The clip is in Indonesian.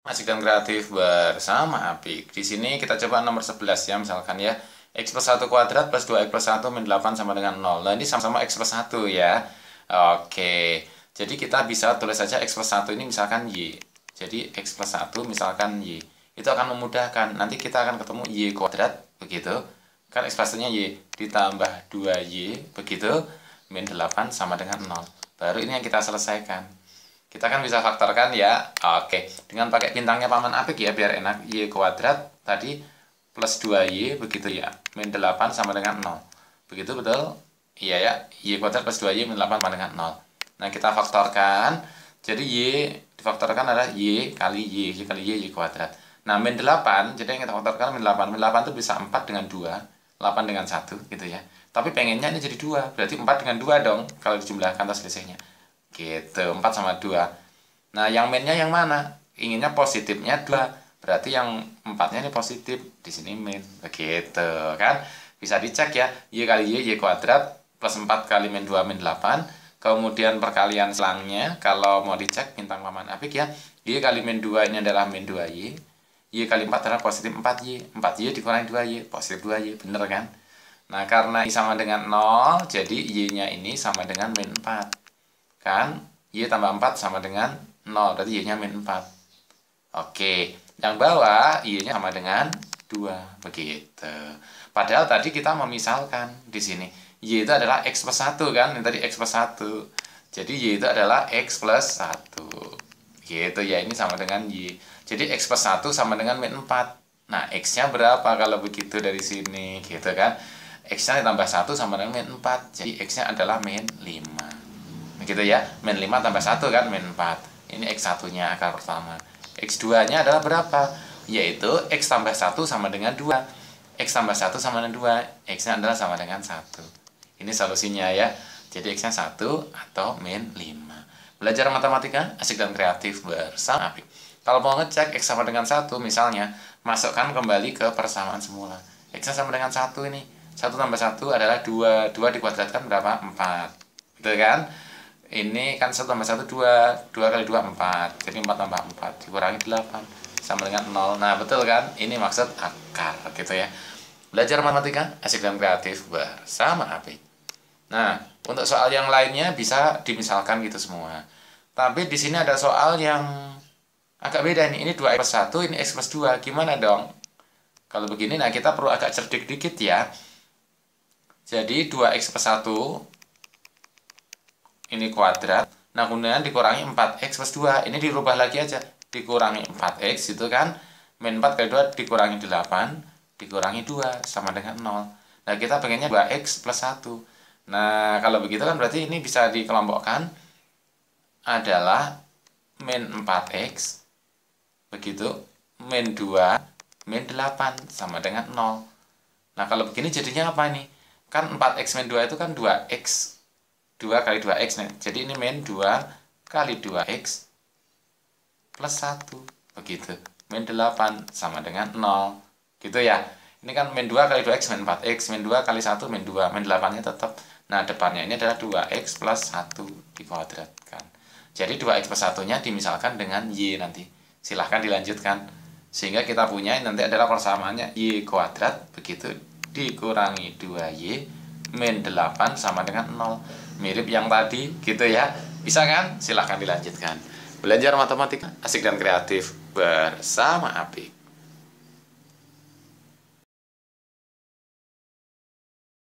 Asik dan kreatif bersama Apik. Di sini kita coba nomor 11 ya, misalkan ya. X plus 1 kuadrat plus 2x plus 1 min 8 sama dengan 0. Nah, ini sama-sama X plus 1 ya. Oke. Jadi kita bisa tulis saja X plus 1 ini misalkan Y. Jadi X plus 1 misalkan Y. Itu akan memudahkan. Nanti kita akan ketemu Y kuadrat, begitu. Kan ekspresinya Y ditambah 2Y, begitu. Min 8 sama dengan 0. Baru ini yang kita selesaikan. Kita kan bisa faktorkan ya. Oke, dengan pakai bintangnya Paman Apik ya, biar enak. Y kuadrat tadi plus 2Y, begitu ya. Min 8 sama dengan 0. Begitu betul? Iya ya, Y kuadrat plus 2Y min 8 sama dengan 0. Nah, kita faktorkan. Jadi Y difaktorkan adalah Y kali Y kali Y kuadrat. Nah, min 8, jadi yang kita faktorkan min 8. Min 8 itu bisa 4 dengan 2, 8 dengan 1 gitu ya. Tapi pengennya ini jadi 2, berarti 4 dengan 2 dong kalau dijumlahkan atau selisihnya. Gitu, 4 sama 2. Nah, yang minnya yang mana? Inginnya positifnya 2. Berarti yang 4-nya ini positif. Di sini min. Begitu, kan? Bisa dicek ya. Y kali Y kuadrat plus 4 kali min 2 min 8. Kemudian perkalian selangnya. Kalau mau dicek bintang Paman Apik ya. Y kali min 2 ini adalah min 2Y. Y kali 4 adalah positif 4Y. 4Y dikurangi 2Y. Positif 2Y. Bener kan? Nah, karena Y sama dengan 0. Jadi Y-nya ini sama dengan min 4. Kan Y tambah 4 sama dengan 0, berarti Y nya min 4. Oke, yang bawah Y nya sama dengan 2, begitu. Padahal tadi kita memisalkan di sini Y itu adalah X plus 1 kan, ini tadi X plus 1. Jadi Y itu adalah X plus 1, gitu ya, ini sama dengan Y. Jadi X plus 1 sama dengan min 4. Nah, X nya berapa kalau begitu dari sini, gitu kan. X nya ditambah 1 sama dengan min 4, jadi X nya adalah min 5. Gitu ya, min 5 tambah 1 kan, min 4. Ini X1 nya akar pertama. X2 nya adalah berapa? Yaitu X tambah 1 sama dengan 2. X tambah 1 sama dengan 2. X nya adalah sama dengan 1. Ini solusinya ya. Jadi X nya 1 atau min 5. Belajar matematika asik dan kreatif bersama Apik. Kalau mau ngecek X sama dengan 1 misalnya, masukkan kembali ke persamaan semula. X nya sama dengan 1 ini. 1 tambah 1 adalah 2. 2 dikuadratkan berapa? 4. Gitu kan? Ini kan 1 tambah 1 2, 2 kali 2 4, jadi 4 tambah 4 dikurangi 8 sama dengan 0. Nah, betul kan? Ini maksud akar gitu ya. Belajar matematika asik dan kreatif bersama Apik. Nah, untuk soal yang lainnya bisa dimisalkan gitu semua. Tapi di sini ada soal yang agak beda nih. Ini 2x plus 1, ini x plus 2. Gimana dong? Kalau begini, nah kita perlu agak cerdik dikit ya. Jadi 2x plus 1 ini kuadrat, nah kemudian dikurangi 4x plus 2, ini dirubah lagi aja, dikurangi 4x itu kan, min 4 kali 2 dikurangi 8, dikurangi 2 sama dengan 0. Nah, kita pengennya 2x plus 1. Nah, kalau begitu kan berarti ini bisa dikelompokkan adalah min 4x, begitu, min 2, min 8 sama dengan 0. Nah, kalau begini jadinya apa nih? Kan 4x min 2 itu kan 2x, 2 kali 2x nih. Jadi ini min 2 kali 2x plus 1. Begitu. Min 8 sama dengan 0. Gitu ya. Ini kan min 2 kali 2x min 4x. Min 2 kali 1 min 2. Min 8-nya tetap. Nah, depannya ini adalah 2x plus 1 dikuadratkan. Jadi 2x plus 1-nya dimisalkan dengan Y nanti. Silahkan dilanjutkan. Sehingga kita punya nanti adalah persamaannya Y kuadrat. Begitu. Dikurangi 2Y min 8 sama dengan 0. Mirip yang tadi gitu ya. Bisa kan? Silahkan dilanjutkan. Belajar matematika asik dan kreatif bersama Apik.